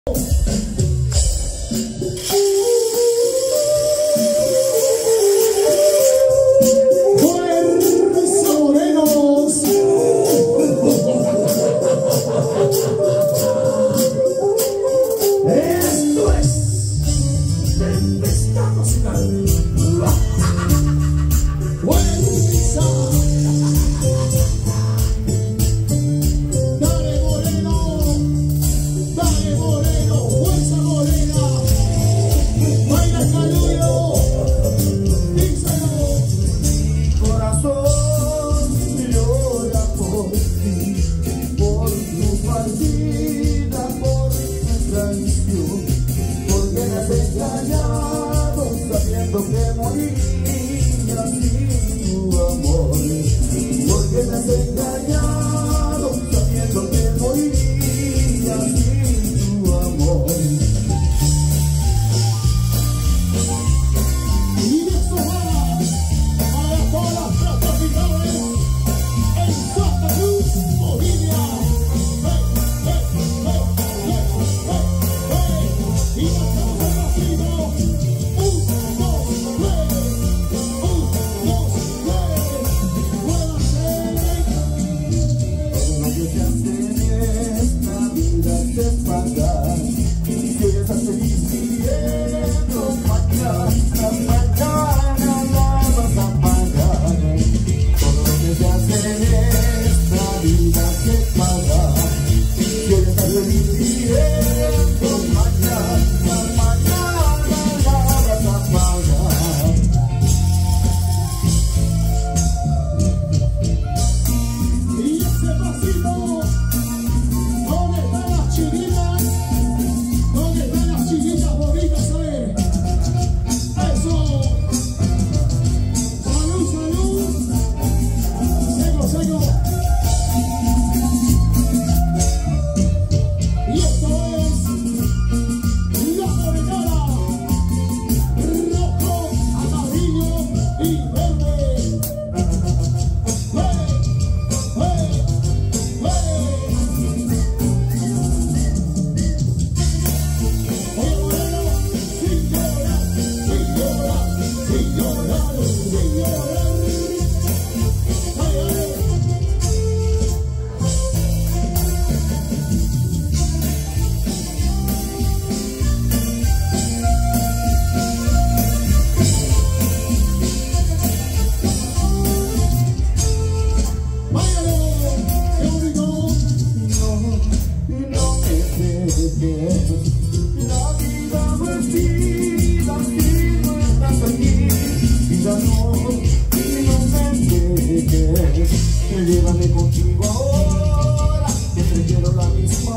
Llévame contigo ahora, que prefiero la misma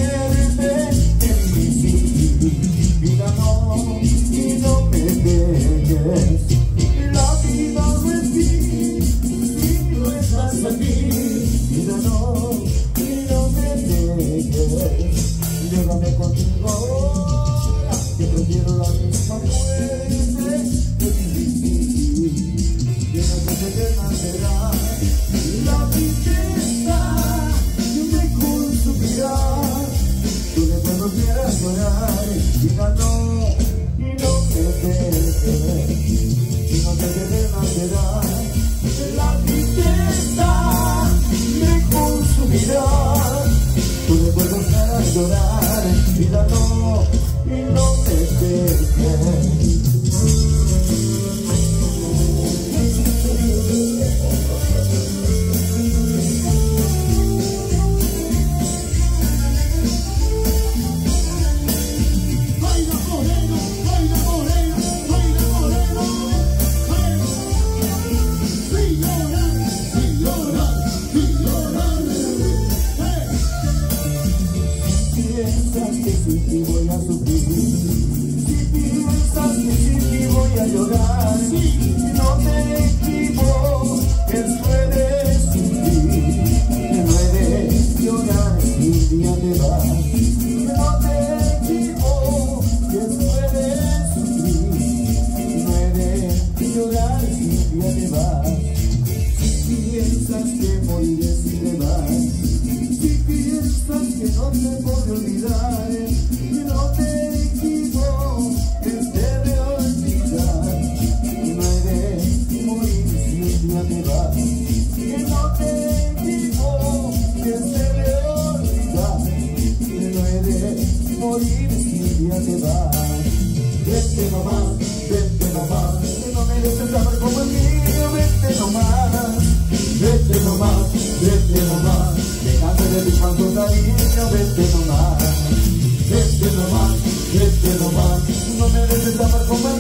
muerte en mi vida. No, y no me dejes. La vida no es ti, si no estás aquí. Vida no, y no me dejes. Llévame contigo ahora, que prefiero la misma muerte en mi vida. Llévame de nacerá. La tristeza me consumirá, tú de cuando quieras llorar, diga no, y no te dejes, y no te dejes nacerá. La tristeza me consumirá, tú de cuando quieras llorar, diga no, y no te dejes. Si voy a sufrir, si piensas que sin ti voy a llorar, no te equivoques, puedes sufrir, puedes llorar y un día te vas. No te equivoques, puedes sufrir, puedes llorar y un día te vas. Si piensas que moriré si te vas, si piensas que no te puedo olvidar, morir si un día te vas. Vete nomás, que no mereces amar como el mío. Vete nomás, vete nomás, vete nomás, déjame de tu cuanto cariño. Vete nomás, vete nomás, no mereces amar como el mío.